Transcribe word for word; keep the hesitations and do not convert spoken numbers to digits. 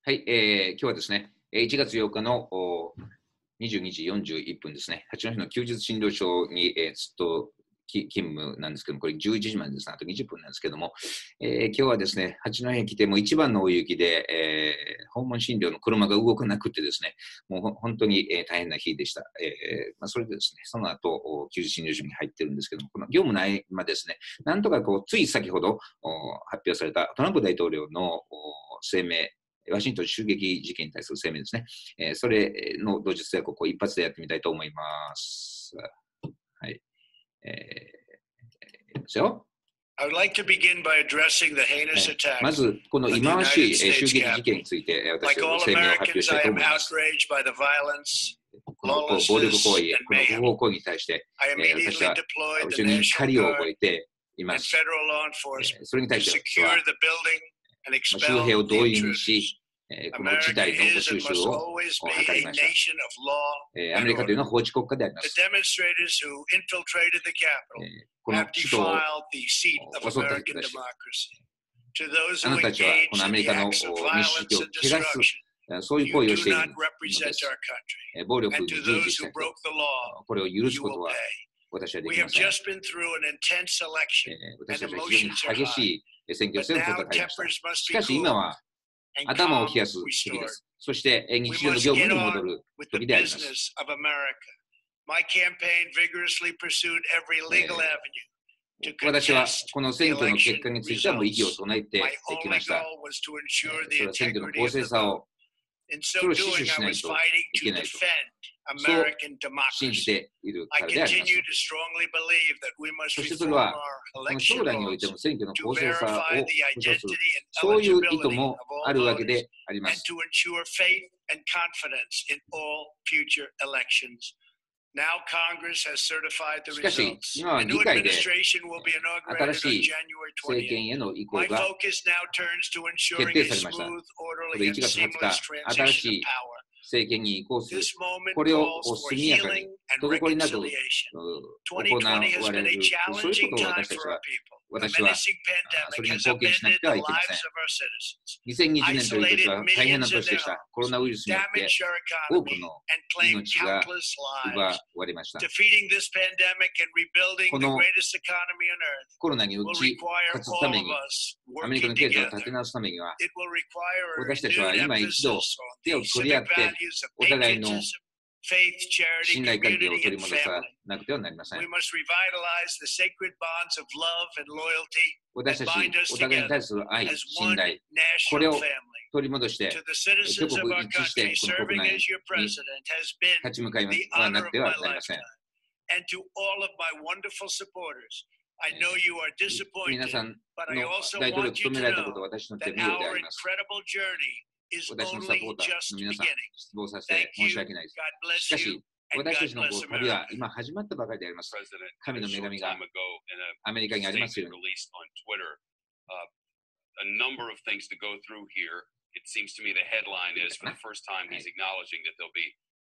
はい、えー、今日はですね、いちがつようかのにじゅうにじよんじゅういっぷんですね、八戸の休日診療所に、えー、ずっと勤務なんですけども、これじゅういちじまでですね、あとにじゅっぷんなんですけども、えー、今日はですね、八戸来てもう一番の大雪で、えー、訪問診療の車が動かなくてですね、もう本当に、えー、大変な日でした。えーまあ、それでですね、その後、休日診療所に入ってるんですけども、この業務内まですね、なんとかこう、つい先ほど発表されたトランプ大統領の声明、ワシントン襲撃事件に対する声明ですね。えー、それの同日通告を一発でやってみたいと思います。はい。えー、ですよ。 I would like to begin by addressing the heinous attack まず、この忌まわしい襲撃事件について、私 Like は all 声明を発表 Americans, したい I と am 思います。 outraged by the violence, このこう暴力 lawlessness, 行為、 and この不 mayhem. 法行為に対して、 I えー、私 immediately は deployed 非 the 常に National 怒りを Guard 覚えていま and す。 federal law え enforcement ー、それに to 対して secure 私は the building and 周 expel 辺を the 動員 intruders. し、えー、この事 America 態の is 収 and 拾 must を always 図 be り a ました。 nation of law えー、アメ and リカという order. のは法治国家でありま The す。 demonstrators who infiltrated the え Capitol ー、この have 首都を defiled the seat of 襲った人 American たち、 democracy. To those あ who なたたちはこ engage のア in メリ the カの acts of 民主主 violence 義を and 汚す、 destruction, そういう you 行為を do している not ので represent す。 our country. 暴力 And に to 従事 those した who 人、 broke the law, これを許す you こ will とは pay. 私はで We きま have せん。 just been through an intense election, えー、私 and たちは非常に emotions are 激 high. しい選挙 But 戦を now 戦いました。 tempers し must be かし今 cooled は and 頭を calm 冷やす時で restored. す。そして、えー We 日常の must 業務 get に on 戻る with 時 the であります。 business of America. My campaign vigorously pursued every legal avenue to 私は contest この the 選挙の election 結果についてはもう異議を results. 唱えて My き only ました。 goal was to え ensure ー the それは選挙の integrity 公 of 正 the さ vote. を In そ so れを死 doing, 守し I ない was と fighting い to けないと defend そう American 信じ democracy. ている I からであります。 continue to strongly believe that we must そしてそれ reform は our この election 将来において laws も選挙の to 公正さ verify を the 保障する identity and そういう意図 eligibility も of あ all るわけ voters でありま and す。 to ensure faith and confidence in all future elections. Now Congress has certified the しかし results. 今は A new 議会で administration will be 新 inaugurated on しい January 政 twentieth. 権への移行 My が focus now turns to 決 ensuring 定 a されました。 smooth, こ orderly, れ and いちがつはつか seamless 新 transition し of い power. 政権に移行する This moment これを calls 速 for やかに healing and 滞りなく reconciliation. 行 twenty twenty has われ been a るそういう challenging ことを time 私たち for は our people. The 私は menacing そ pandemic れに has 貢献しな upended くては the いけま lives せん。 of our citizens, にせんにじゅうねんという年 isolated は大変な millions in 年で their した。 homes, コロナウイルスによって damaged our 多く economy, の and claimed 命が countless 奪 lives. われました。 Defeating this pandemic and rebuilding こ the の greatest economy on earth コロナに打 will ち require 勝つた all め of に us アメリカ working の経済を立 together. て直すためには It will require a 私たちは renewed 今一度 emphasis on 手を the 取り合っ civic て values of お互いの patriotism, faith, charity, 信頼関係を community, 取り and 戻さ family. なくてはなりません。 We must revitalize the sacred bonds of love and loyalty 私 that たち bind us お互いに together 対する愛、 as 信 one 頼、これ national を family. 取り戻して To the citizens of 極 our 一致して country, この国 serving 内 as your に president has been 立ち向かい the はな honor く of ては my なりません。 lifetime. And to all of my wonderful supporters, I know you are 皆 disappointed, さん but I の also 大統領を want you 務め to られたこと know は私の that 手名誉であ our ります。 incredible journey is 私のサポ only ーター just の皆さん、 beginning. 失望させ Thank て申 you, し訳ないです。 God しか bless you, し、 and 私た God ちのこ bless う旅は America. 今始まったばかりであります。 President 神 a の女 short 神が time ago in a アメリカにありますよう statement に、 released on Twitter. Uh, a number of things to go through here. It seems to me the headline is for the first time he's acknowledging that there'll be